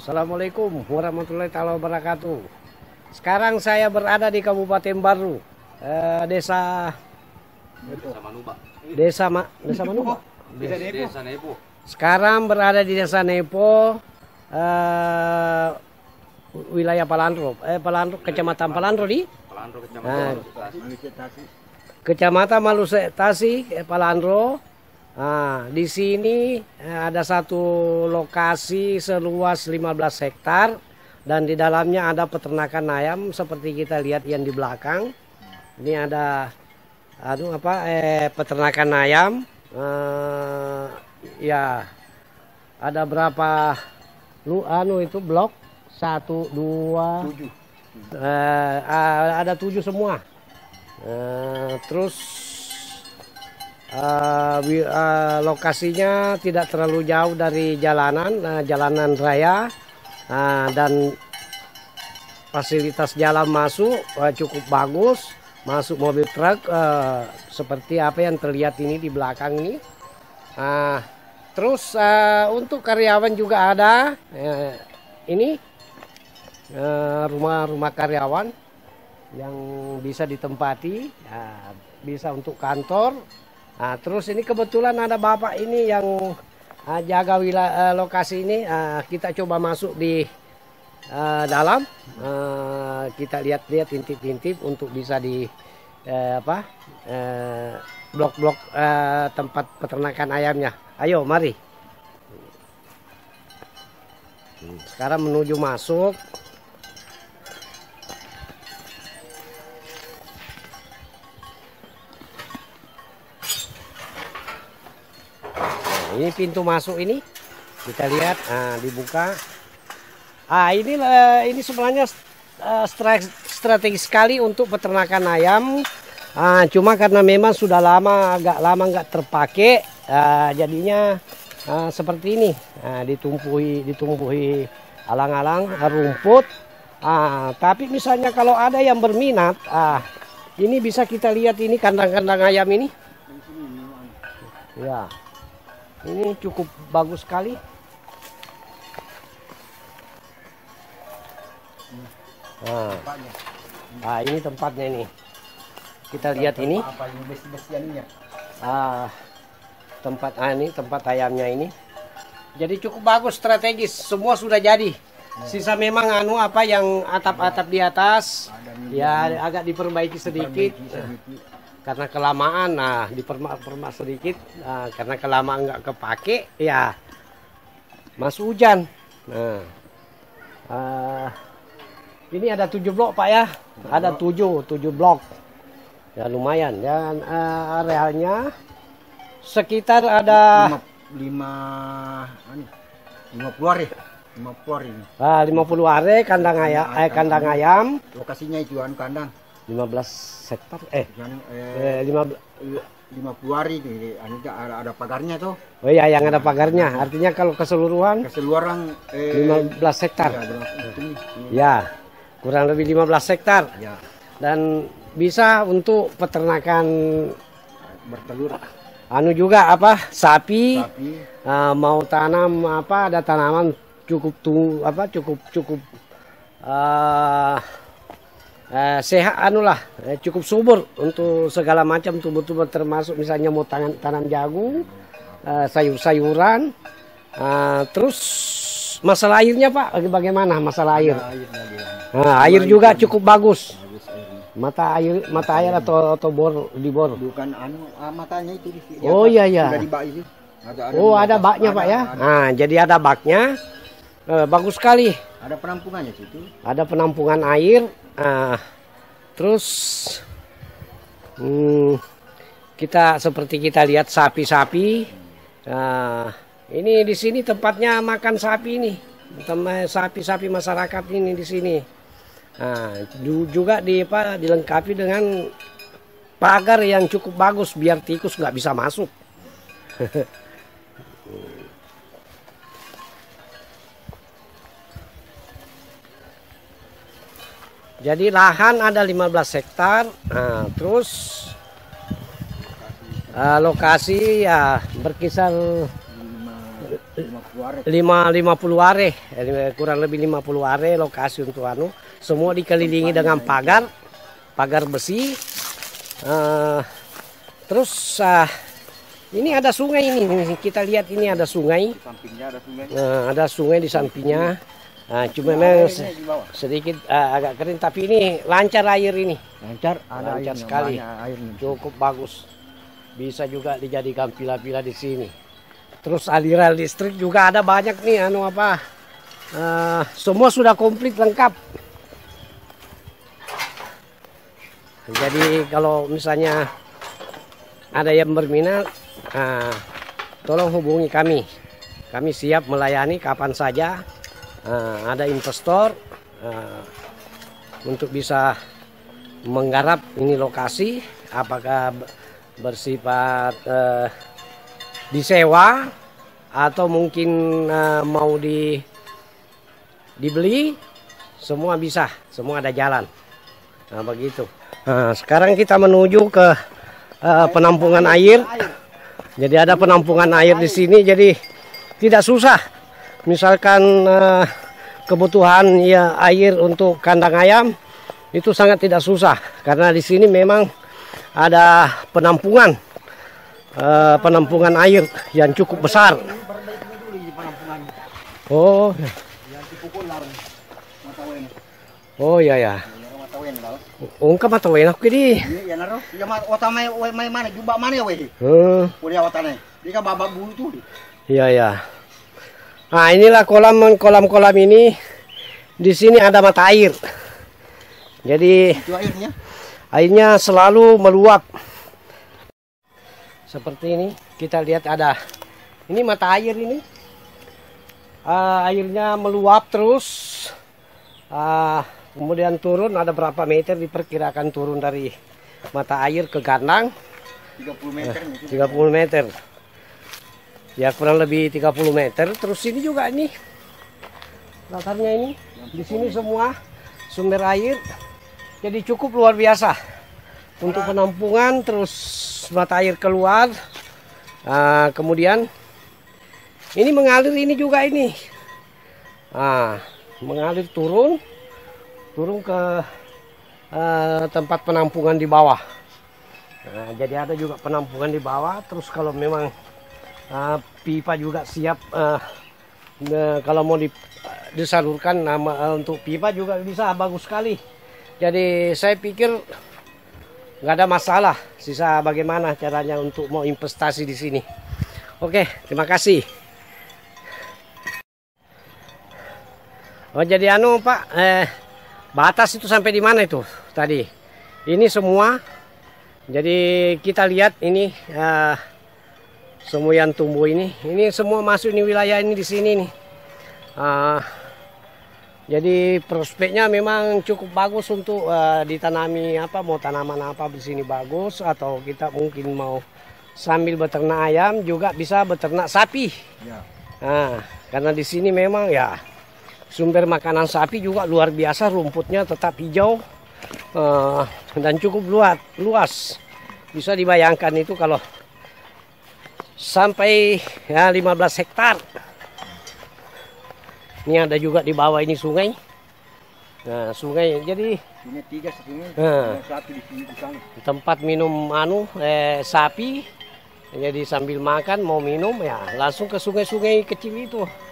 Assalamualaikum warahmatullahi wabarakatuh. Sekarang saya berada di Kabupaten Baru, desa Manuba. Desa Manuba. Desa Nepo. Sekarang berada di Desa Nepo, wilayah Palandro, Kecamatan Palandro di Palandro, Kecamatan Kecamatan Malusetasi, Palandro. Nah, di sini ada satu lokasi seluas 15 hektar dan di dalamnya ada peternakan ayam seperti kita lihat yang di belakang. Ini ada peternakan ayam. Ya, ada berapa itu blok? 1, 2, 7. Ada 7 semua. Terus lokasinya tidak terlalu jauh dari jalanan raya, dan fasilitas jalan masuk cukup bagus, masuk mobil truk seperti apa yang terlihat ini di belakang ini. Terus untuk karyawan juga ada, ini rumah-rumah karyawan yang bisa ditempati, bisa untuk kantor. Terus ini kebetulan ada bapak ini yang jaga wilayah lokasi ini. Kita coba masuk di dalam, kita lihat-lihat intip-intip untuk bisa di blok-blok tempat peternakan ayamnya. Ayo, mari. Sekarang menuju masuk. Ini pintu masuk ini, kita lihat, dibuka. Ini sebenarnya strategis sekali untuk peternakan ayam. Cuma karena memang sudah agak lama nggak terpakai, jadinya seperti ini, ditumbuhi alang-alang rumput. Tapi misalnya kalau ada yang berminat, ini bisa kita lihat ini kandang-kandang ayam ini. Ya. Ini cukup bagus sekali. Ini tempatnya ini. Kita lihat ini. Ini tempat ayamnya ini. Jadi cukup bagus, strategis. Semua sudah jadi. Sisa memang yang atap-atap di atas ya agak diperbaiki sedikit. Karena kelamaan, dipermak sedikit, karena kelamaan nggak kepake, ya masuk hujan. Ini ada 7 blok Pak ya, ada 7 blok, ya lumayan. Dan arealnya sekitar ada 50 are ini. 50 are kandang ayam. Lokasinya itu kandang. 15 hektar 50 hari ini ada pagarnya tuh. Oh iya, yang ada pagarnya. Artinya kalau keseluruhan 15 hektar. Ya, kurang lebih 15 hektar. Ya. Dan bisa untuk peternakan bertelur. Juga sapi. Mau tanam ada tanaman cukup sehat, cukup subur untuk segala macam tumbuh-tumbuhan, termasuk misalnya mau tanam jagung, sayur-sayuran. Terus masalah airnya Pak, bagaimana masalah air? Air juga cukup bagus. Mata air atau bor di bor? Bukan matanya itu. Oh iya. Ada di bak itu. Ada baknya Pak ya. Jadi ada baknya. Bagus sekali. Ada penampungannya situ. Ada penampungan air. Terus seperti kita lihat sapi-sapi. Ini di sini tempatnya makan sapi ini. Sapi-sapi masyarakat ini di sini. Juga dilengkapi dengan pagar yang cukup bagus biar tikus nggak bisa masuk. Jadi lahan ada 15 hektar. Terus lokasi ya berkisar 50 are, kurang lebih 50 are lokasi untuk semua dikelilingi dengan pagar besi. Terus ini ada sungai ini, kita lihat ini ada sungai. Ada sungai di sampingnya. Cuma memang sedikit agak kering, tapi ini lancar air ini. Lancar sekali, cukup bagus. Bisa juga dijadikan pila-pila di sini. Terus aliran listrik juga ada banyak nih, semua sudah komplit lengkap. Jadi kalau misalnya ada yang berminat, tolong hubungi kami. Kami siap melayani kapan saja. Ada investor untuk bisa menggarap ini lokasi, apakah bersifat disewa atau mungkin mau dibeli, semua bisa, semua ada jalan. Begitu. Sekarang kita menuju ke penampungan air. Jadi ada penampungan air di sini, jadi tidak susah. Misalkan kebutuhan air untuk kandang ayam itu sangat tidak susah, karena di sini memang ada penampungan air yang cukup besar. Oh ya. Ungkap atau enak gini? Iya naro. Ya otamai mana jumpa mana ya weh? Udah otane. Dia kan babak bulu tuh. Iya. Nah, inilah kolam ini. Di sini ada mata air. Jadi itu airnya selalu meluap. Seperti ini, kita lihat ada. Ini mata air ini. Airnya meluap terus. Kemudian turun, ada berapa meter diperkirakan turun dari mata air ke kandang? 30 meter. 30 meter. Ya kurang lebih 30 meter. Terus ini juga ini latarnya ini. Di sini semua sumber air. Jadi cukup luar biasa untuk penampungan. Terus mata air keluar. Kemudian ini mengalir ini juga ini. Mengalir turun ke tempat penampungan di bawah. Jadi ada juga penampungan di bawah. Terus kalau memang pipa juga siap, kalau mau disalurkan untuk pipa juga bisa, bagus sekali. Jadi saya pikir nggak ada masalah. Sisa bagaimana caranya untuk mau investasi di sini. Oke, terima kasih. Jadi Pak, batas itu sampai di mana itu tadi? Ini semua. Jadi kita lihat ini semua yang tumbuh ini semua masuk ini wilayah ini di sini nih. Jadi prospeknya memang cukup bagus untuk ditanami mau tanaman apa di sini bagus, atau kita mungkin mau sambil beternak ayam juga bisa beternak sapi. Ya. Karena di sini memang ya sumber makanan sapi juga luar biasa, rumputnya tetap hijau dan cukup luas. Bisa dibayangkan itu kalau sampai 15 hektar. Ini ada juga di bawah ini sungai. Sungai, jadi ini 3 sungai, satu di sini di sana. Tempat minum sapi. Jadi sambil makan mau minum ya langsung ke sungai-sungai kecil itu.